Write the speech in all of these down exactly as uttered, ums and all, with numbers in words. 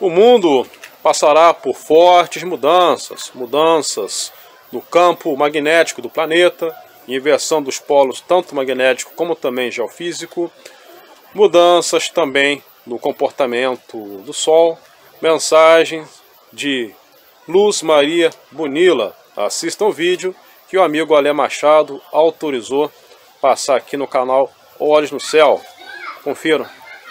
O mundo passará por fortes mudanças, mudanças no campo magnético do planeta, inversão dos polos tanto magnético como também geofísico, mudanças também no comportamento do Sol, mensagens de Luz Maria Bonilla. Assistam o vídeo que o amigo Alê Machado autorizou passar aqui no canal Olhos no Céu. Confiram.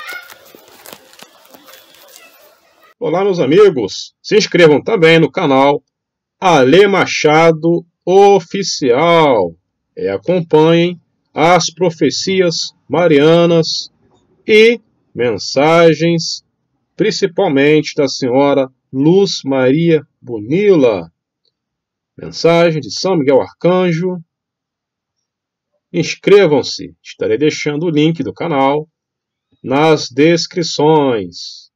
Olá, meus amigos, se inscrevam também no canal Alê Machado Oficial e acompanhem as profecias marianas e mensagens, principalmente da senhora Luz Maria Bonilla. Mensagem de São Miguel Arcanjo. Inscrevam-se, estarei deixando o link do canal nas descrições.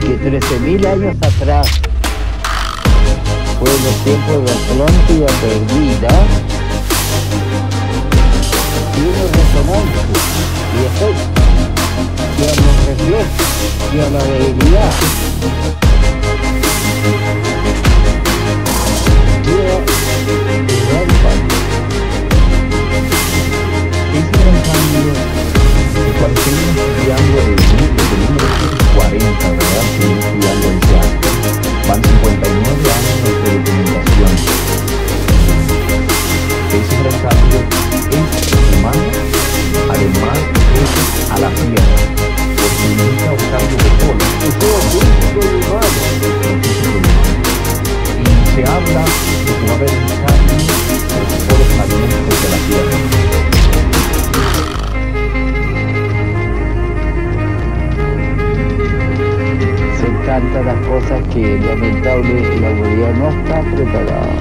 que trece mil años atrás fue los tiempos de Atlántida perdida, tiene resonancia y efecto y a los reflejos y a la debilidad. Ese gran cambio que cuando seguimos estudiando el libro de mil novecientos cuarenta, ¿verdad? Seguimos estudiando el teatro. Van cincuenta y nueve años de documentación. Ese gran cambio es humano, además es a la tierra, porque implica un cambio de todo. Es todo físico y humano. Y se habla de que va a haber un cambio de todos los alimentos de la tierra. Son tantas las cosas que lamentable la humanidad no está preparada.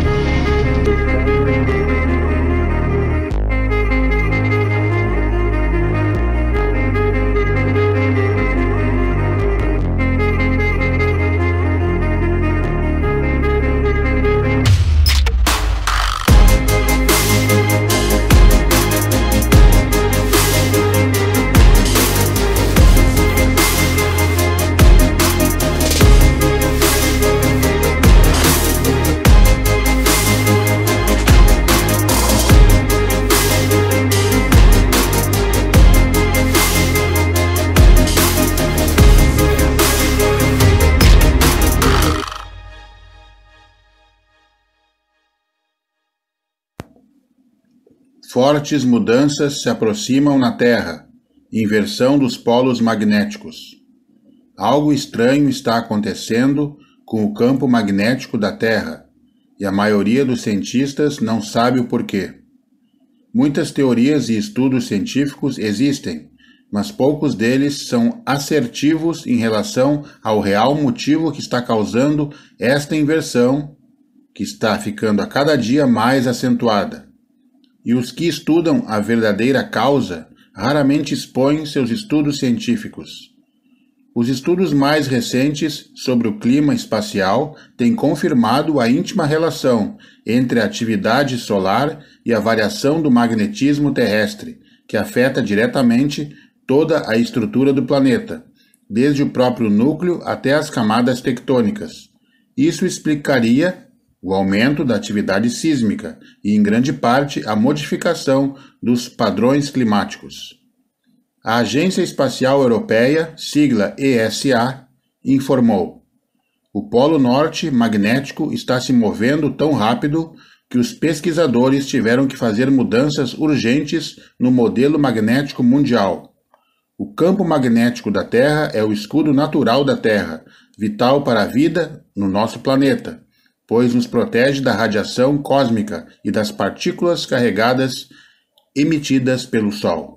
Fortes mudanças se aproximam na Terra, inversão dos polos magnéticos. Algo estranho está acontecendo com o campo magnético da Terra, e a maioria dos cientistas não sabe o porquê. Muitas teorias e estudos científicos existem, mas poucos deles são assertivos em relação ao real motivo que está causando esta inversão, que está ficando a cada dia mais acentuada. E os que estudam a verdadeira causa raramente expõem seus estudos científicos. Os estudos mais recentes sobre o clima espacial têm confirmado a íntima relação entre a atividade solar e a variação do magnetismo terrestre, que afeta diretamente toda a estrutura do planeta, desde o próprio núcleo até as camadas tectônicas. Isso explicaria o aumento da atividade sísmica e, em grande parte, a modificação dos padrões climáticos. A Agência Espacial Europeia, sigla E S A, informou: o Polo Norte magnético está se movendo tão rápido que os pesquisadores tiveram que fazer mudanças urgentes no modelo magnético mundial. O campo magnético da Terra é o escudo natural da Terra, vital para a vida no nosso planeta, pois nos protege da radiação cósmica e das partículas carregadas emitidas pelo Sol.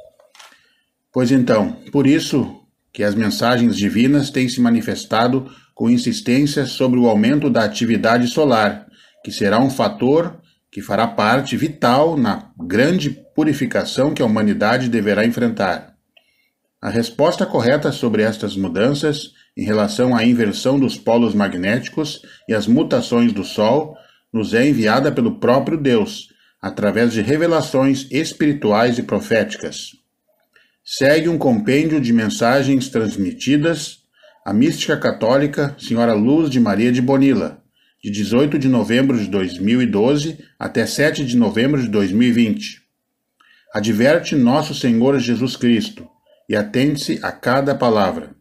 Pois então, por isso que as mensagens divinas têm se manifestado com insistência sobre o aumento da atividade solar, que será um fator que fará parte vital na grande purificação que a humanidade deverá enfrentar. A resposta correta sobre estas mudanças em relação à inversão dos polos magnéticos e as mutações do Sol, nos é enviada pelo próprio Deus, através de revelações espirituais e proféticas. Segue um compêndio de mensagens transmitidas à mística católica Senhora Luz de Maria de Bonilla, de dezoito de novembro de dois mil e doze até sete de novembro de dois mil e vinte. Adverte Nosso Senhor Jesus Cristo e atente-se a cada palavra.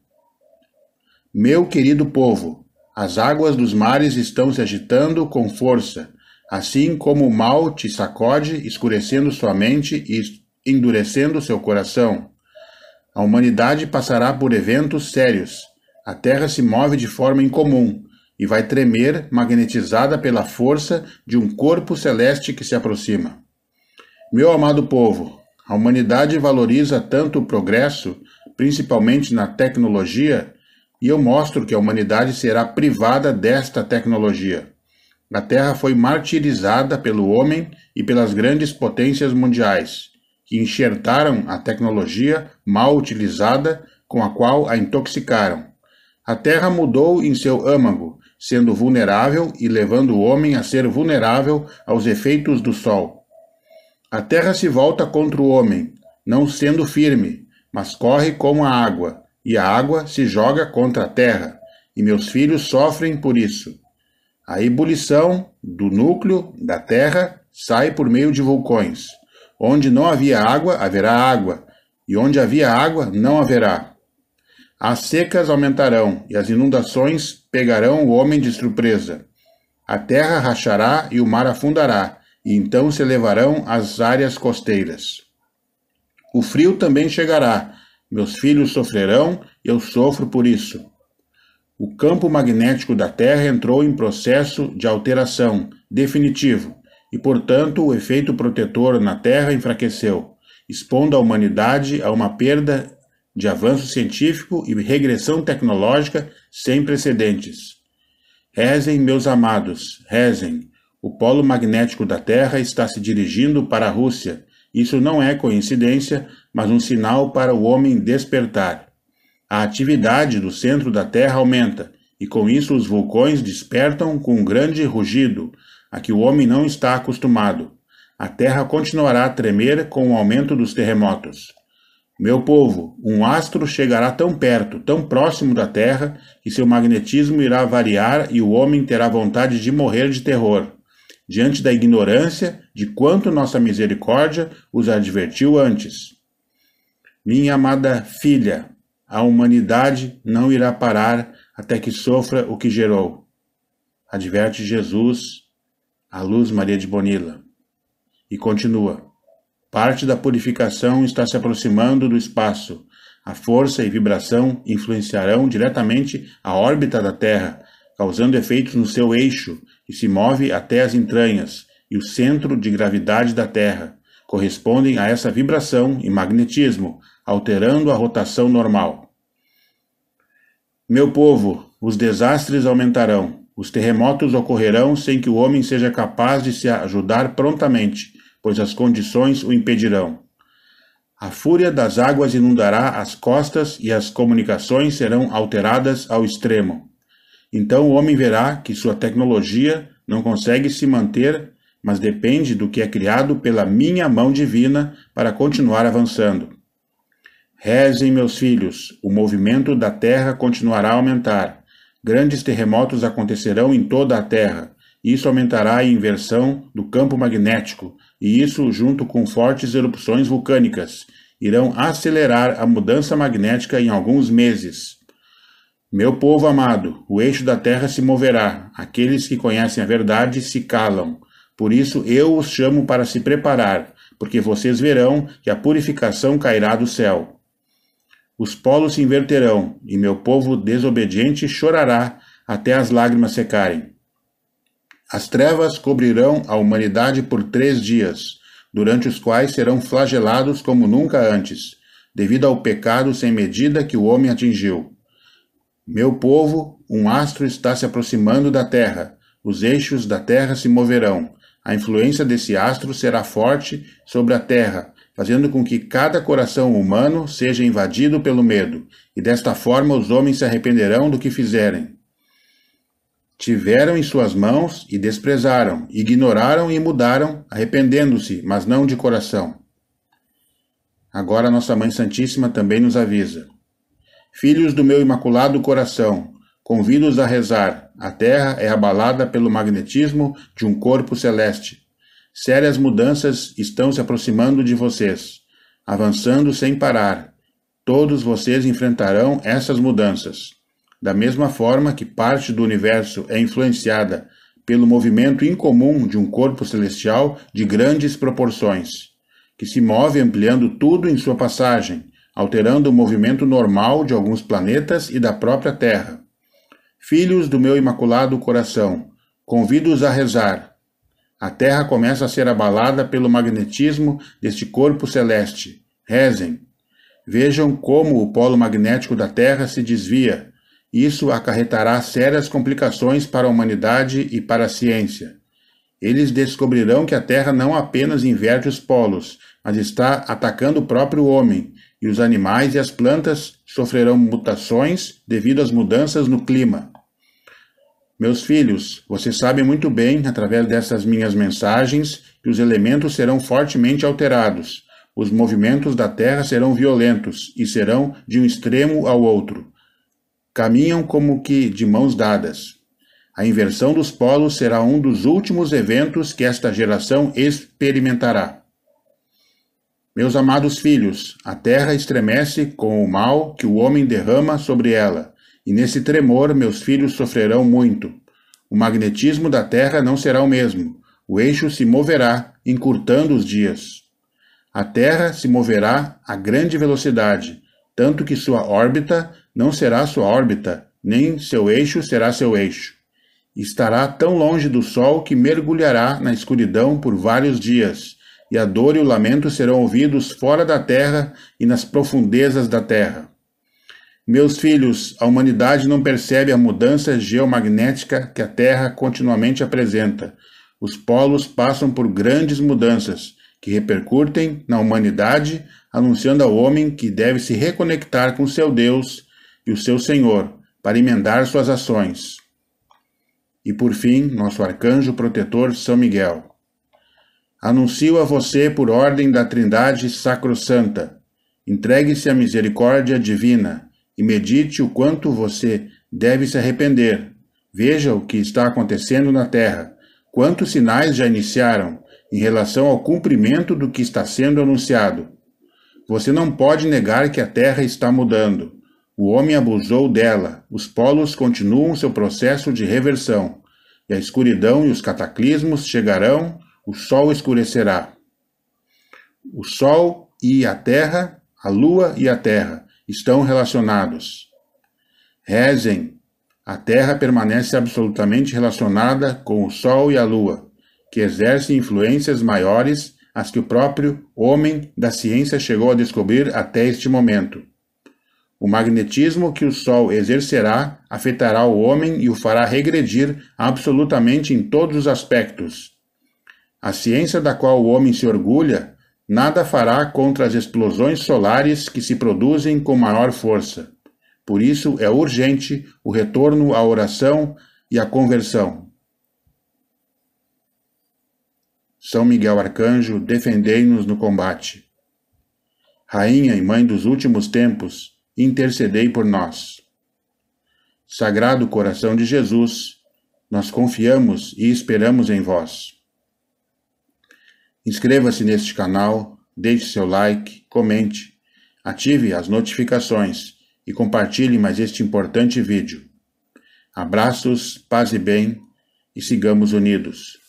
Meu querido povo, as águas dos mares estão se agitando com força, assim como o mal te sacode, escurecendo sua mente e endurecendo seu coração. A humanidade passará por eventos sérios. A Terra se move de forma incomum e vai tremer, magnetizada pela força de um corpo celeste que se aproxima. Meu amado povo, a humanidade valoriza tanto o progresso, principalmente na tecnologia, e eu mostro que a humanidade será privada desta tecnologia. A Terra foi martirizada pelo homem e pelas grandes potências mundiais, que enxertaram a tecnologia mal utilizada com a qual a intoxicaram. A terra mudou em seu âmago, sendo vulnerável e levando o homem a ser vulnerável aos efeitos do sol. A terra se volta contra o homem, não sendo firme, mas corre como a água, e a água se joga contra a terra, e meus filhos sofrem por isso. A ebulição do núcleo da terra sai por meio de vulcões. Onde não havia água, haverá água, e onde havia água, não haverá. As secas aumentarão, e as inundações pegarão o homem de surpresa. A terra rachará e o mar afundará, e então se elevarão as áreas costeiras. O frio também chegará, meus filhos sofrerão, e eu sofro por isso. O campo magnético da Terra entrou em processo de alteração definitivo, e, portanto, o efeito protetor na Terra enfraqueceu, expondo a humanidade a uma perda de avanço científico e regressão tecnológica sem precedentes. Rezem, meus amados, rezem. O polo magnético da Terra está se dirigindo para a Rússia. Isso não é coincidência, mas um sinal para o homem despertar. A atividade do centro da Terra aumenta, e com isso os vulcões despertam com um grande rugido, a que o homem não está acostumado. A Terra continuará a tremer com o aumento dos terremotos. Meu povo, um astro chegará tão perto, tão próximo da Terra, que seu magnetismo irá variar e o homem terá vontade de morrer de terror, diante da ignorância de quanto nossa misericórdia os advertiu antes. Minha amada filha, a humanidade não irá parar até que sofra o que gerou. Adverte Jesus, a Luz Maria de Bonilla. E continua. Parte da purificação está se aproximando do espaço. A força e vibração influenciarão diretamente a órbita da Terra, causando efeitos no seu eixo, que se move até as entranhas, e o centro de gravidade da Terra correspondem a essa vibração e magnetismo, alterando a rotação normal. Meu povo, os desastres aumentarão, os terremotos ocorrerão sem que o homem seja capaz de se ajudar prontamente, pois as condições o impedirão. A fúria das águas inundará as costas e as comunicações serão alteradas ao extremo. Então o homem verá que sua tecnologia não consegue se manter, mas depende do que é criado pela minha mão divina para continuar avançando. Rezem, meus filhos, o movimento da Terra continuará a aumentar. Grandes terremotos acontecerão em toda a Terra. Isso aumentará a inversão do campo magnético, e isso, junto com fortes erupções vulcânicas, irão acelerar a mudança magnética em alguns meses. Meu povo amado, o eixo da Terra se moverá. Aqueles que conhecem a verdade se calam. Por isso eu os chamo para se preparar, porque vocês verão que a purificação cairá do céu. Os polos se inverterão, e meu povo desobediente chorará até as lágrimas secarem. As trevas cobrirão a humanidade por três dias, durante os quais serão flagelados como nunca antes, devido ao pecado sem medida que o homem atingiu. Meu povo, um astro está se aproximando da Terra, os eixos da Terra se moverão, a influência desse astro será forte sobre a Terra, fazendo com que cada coração humano seja invadido pelo medo, e desta forma os homens se arrependerão do que fizerem. Tiveram em suas mãos e desprezaram, ignoraram e mudaram, arrependendo-se, mas não de coração. Agora nossa Mãe Santíssima também nos avisa. Filhos do meu imaculado coração, convido-os a rezar. A Terra é abalada pelo magnetismo de um corpo celeste. Sérias mudanças estão se aproximando de vocês, avançando sem parar. Todos vocês enfrentarão essas mudanças. Da mesma forma que parte do universo é influenciada pelo movimento incomum de um corpo celestial de grandes proporções, que se move ampliando tudo em sua passagem, alterando o movimento normal de alguns planetas e da própria Terra. Filhos do meu imaculado coração, convido-os a rezar. A Terra começa a ser abalada pelo magnetismo deste corpo celeste. Rezem. Vejam como o polo magnético da Terra se desvia. Isso acarretará sérias complicações para a humanidade e para a ciência. Eles descobrirão que a Terra não apenas inverte os polos, mas está atacando o próprio homem, e os animais e as plantas sofrerão mutações devido às mudanças no clima. Meus filhos, vocês sabem muito bem, através dessas minhas mensagens, que os elementos serão fortemente alterados, os movimentos da Terra serão violentos e serão de um extremo ao outro. Caminham como que de mãos dadas. A inversão dos polos será um dos últimos eventos que esta geração experimentará. Meus amados filhos, a terra estremece com o mal que o homem derrama sobre ela, e nesse tremor meus filhos sofrerão muito. O magnetismo da terra não será o mesmo, o eixo se moverá, encurtando os dias. A terra se moverá a grande velocidade, tanto que sua órbita não será sua órbita, nem seu eixo será seu eixo. Estará tão longe do sol que mergulhará na escuridão por vários dias, e a dor e o lamento serão ouvidos fora da terra e nas profundezas da terra. Meus filhos, a humanidade não percebe a mudança geomagnética que a Terra continuamente apresenta. Os polos passam por grandes mudanças, que repercutem na humanidade, anunciando ao homem que deve se reconectar com seu Deus e o seu Senhor, para emendar suas ações. E por fim, nosso arcanjo protetor São Miguel. Anuncio a você por ordem da Trindade Sacrossanta. Entregue-se à misericórdia divina e medite o quanto você deve se arrepender. Veja o que está acontecendo na Terra, quantos sinais já iniciaram em relação ao cumprimento do que está sendo anunciado. Você não pode negar que a Terra está mudando. O homem abusou dela, os polos continuam seu processo de reversão, e a escuridão e os cataclismos chegarão, o sol escurecerá. O sol e a terra, a lua e a terra, estão relacionados. Rezem, a terra permanece absolutamente relacionada com o sol e a lua, que exercem influências maiores às que o próprio homem da ciência chegou a descobrir até este momento. O magnetismo que o Sol exercerá afetará o homem e o fará regredir absolutamente em todos os aspectos. A ciência da qual o homem se orgulha nada fará contra as explosões solares que se produzem com maior força. Por isso é urgente o retorno à oração e à conversão. São Miguel Arcanjo, defendei-nos no combate. Rainha e Mãe dos últimos tempos, intercedei por nós. Sagrado Coração de Jesus, nós confiamos e esperamos em vós. Inscreva-se neste canal, deixe seu like, comente, ative as notificações e compartilhe mais este importante vídeo. Abraços, paz e bem, e sigamos unidos.